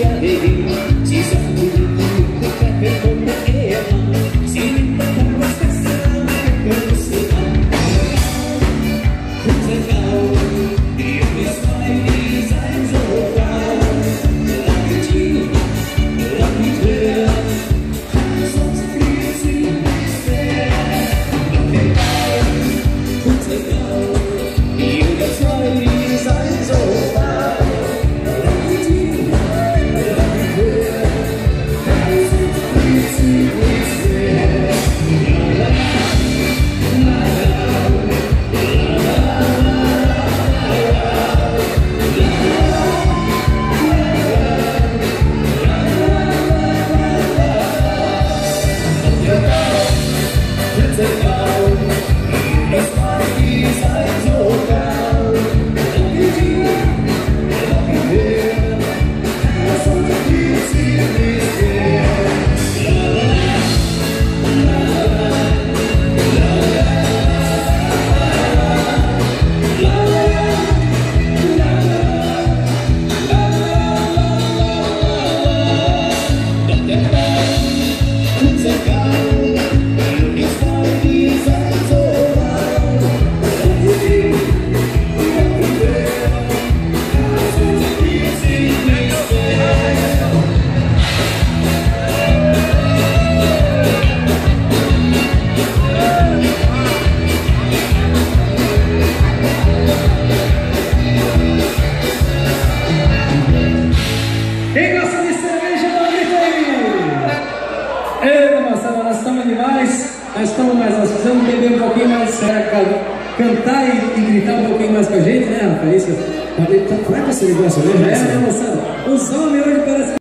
Nós estamos demais, nós precisamos beber um pouquinho mais, cantar e gritar um pouquinho mais com a gente, né, Rafa? Isso. Vai pra esse negócio mesmo? É, moçada. Os homens hoje parecem